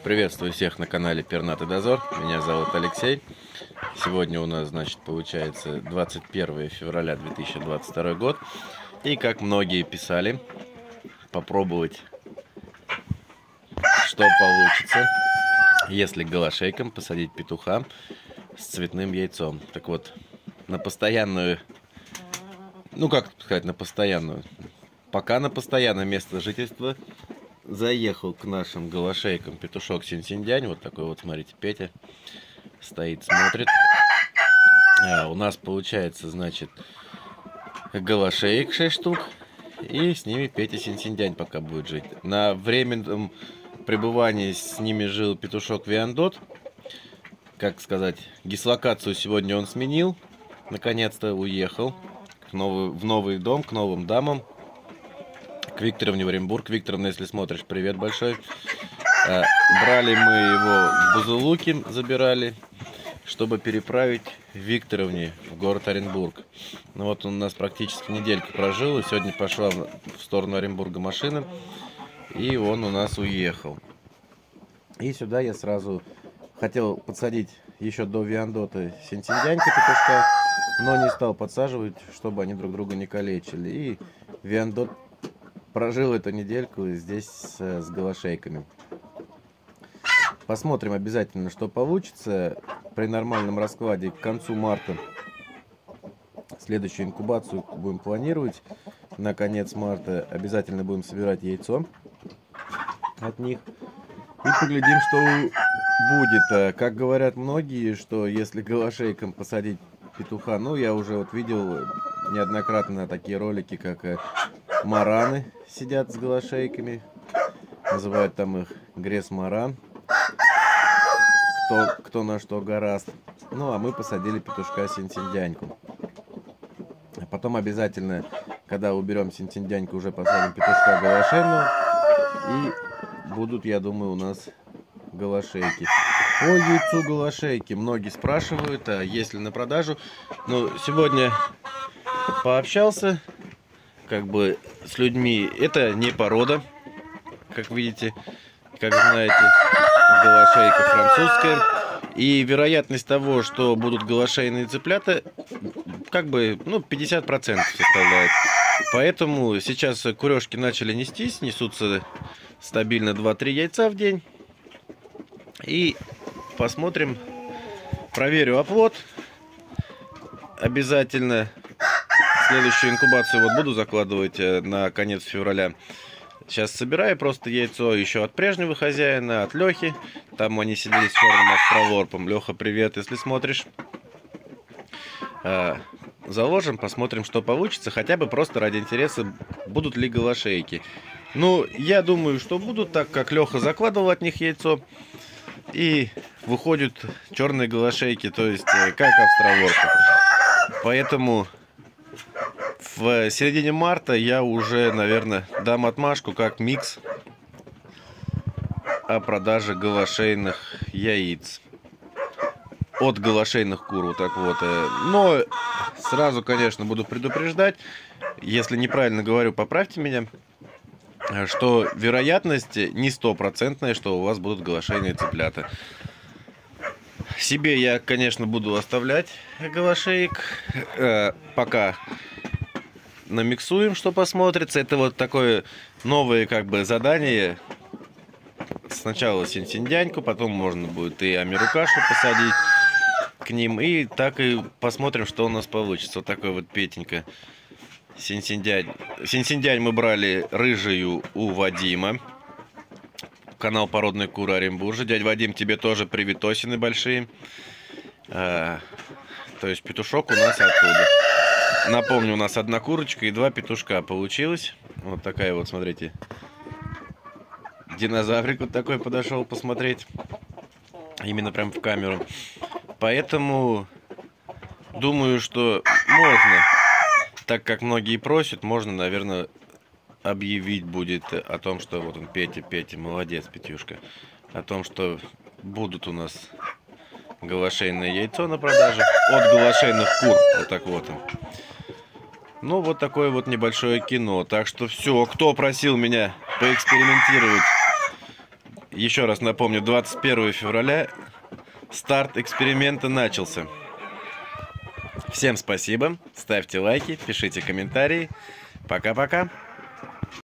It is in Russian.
Приветствую всех на канале Пернатый Дозор. Меня зовут Алексей. Сегодня у нас, значит, получается 21 февраля 2022 год. И как многие писали, попробовать, что получится, если голошейком посадить петуха с цветным яйцом. Так вот, на постоянную, как сказать, на постоянную, пока на постоянное место жительства заехал к нашим голошейкам петушок Синь-Синь-Дянь. Вот такой вот, смотрите, Петя стоит, смотрит. У нас получается, значит, голошеек 6 штук. И с ними Петя Синь-Синь-Дянь пока будет жить. На временном пребывании с ними жил петушок Виандот. Как сказать, дислокацию сегодня он сменил. Наконец-то уехал в новый дом, к новым дамам. К Викторовне в Оренбург. Викторовна, если смотришь, привет большой. Брали мы его в Бузулуки, забирали, чтобы переправить Викторовне в город Оренбург. Ну вот он у нас практически недельку прожил, и сегодня пошла в сторону Оренбурга машина, и он у нас уехал. И сюда я сразу хотел подсадить еще до Виандота Синь-Синь-Дянька петушка, но не стал подсаживать, чтобы они друг друга не калечили. И Виандот прожил эту недельку здесь с голошейками. Посмотрим обязательно, что получится. При нормальном раскладе к концу марта следующую инкубацию будем планировать. На конец марта обязательно будем собирать яйцо от них. И поглядим, что будет. Как говорят многие, что если голошейком посадить петуха, я уже вот видел неоднократно такие ролики, как мараны сидят с голошейками. Называют там их грес-маран. Кто на что гораст. Ну, а мы посадили петушка Синь-Синь-Дяньку. А потом обязательно, когда уберем Синь-Синь-Дяньку, уже посадим петушка голошейного. И будут, я думаю, у нас голошейки. По яйцу голошейки многие спрашивают, а есть ли на продажу. Сегодня пообщался с людьми. Это не порода, как видите, как знаете, голошейка французская. И вероятность того, что будут голошейные цыплята, 50% составляет. Поэтому сейчас курежки начали нестись, несутся стабильно 2-3 яйца в день. И посмотрим, проверю оплот. Обязательно следующую инкубацию буду закладывать на конец февраля. Сейчас собираю просто яйцо еще от прежнего хозяина, от Лехи. Там они сидели с черным австралорпом. Леха, привет, если смотришь. Заложим, посмотрим, что получится. Хотя бы просто ради интереса, будут ли голошейки. Я думаю, что будут, так как Леха закладывал от них яйцо. И выходят черные голошейки, то есть как австралорпы. Поэтому в середине марта я уже, наверное, дам отмашку как микс о продаже голошейных яиц от голошейных кур. Вот так вот. Но сразу, конечно, буду предупреждать, если неправильно говорю, поправьте меня, что вероятность не стопроцентная, что у вас будут голошейные цыплята. Себе я, конечно, буду оставлять голошеек, пока намиксуем, что посмотрится. Это вот такое новое задание. Сначала Синь-Синь-Дяньку, потом можно будет и Амирукашу посадить к ним. И так и посмотрим, что у нас получится. Вот такой вот Петенька Синь-Синь-Дянь. Синь-Синь-Дянь мы брали рыжую у Вадима. Канал Породные куры Оренбуржья. Дядь Вадим, тебе тоже приветосины большие. То есть петушок у нас оттуда. Напомню, у нас одна курочка и 2 петушка получилось. Вот такая вот, смотрите. Динозаврик вот такой подошел посмотреть. Именно прям в камеру. Поэтому думаю, что можно, так как многие просят, можно, наверное, объявить будет о том, что вот он, Петя, молодец, Петюшка. О том, что будут у нас голошейное яйцо на продаже от голошейных кур. Вот так вот. Вот такое вот небольшое кино. Так что все, кто просил меня поэкспериментировать Еще раз напомню, 21 февраля старт эксперимента начался. Всем спасибо, ставьте лайки, пишите комментарии. Пока-пока.